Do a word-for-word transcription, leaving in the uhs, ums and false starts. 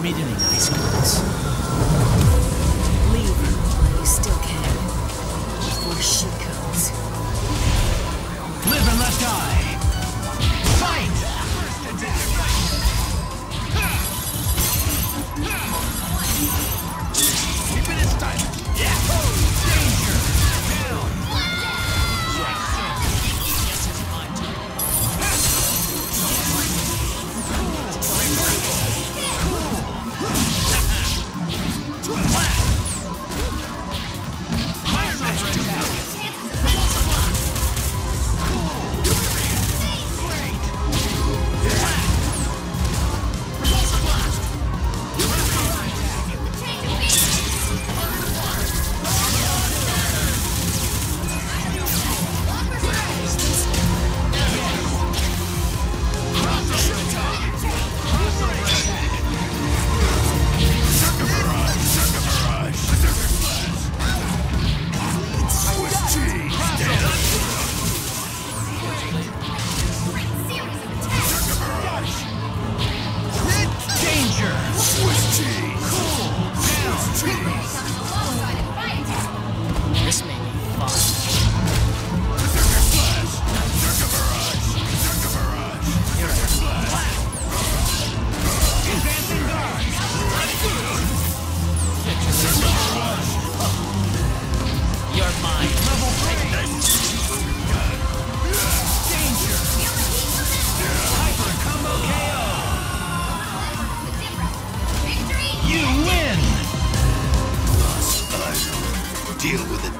read any nice cards? Leave while you still can, before she comes. Live and let die! Fight! Keep it in style! Yeah! Danger! Down! Yes, it's my turn. This may be fun. You're mine. Level Danger. Hyper combo K O. You win. Deal with it.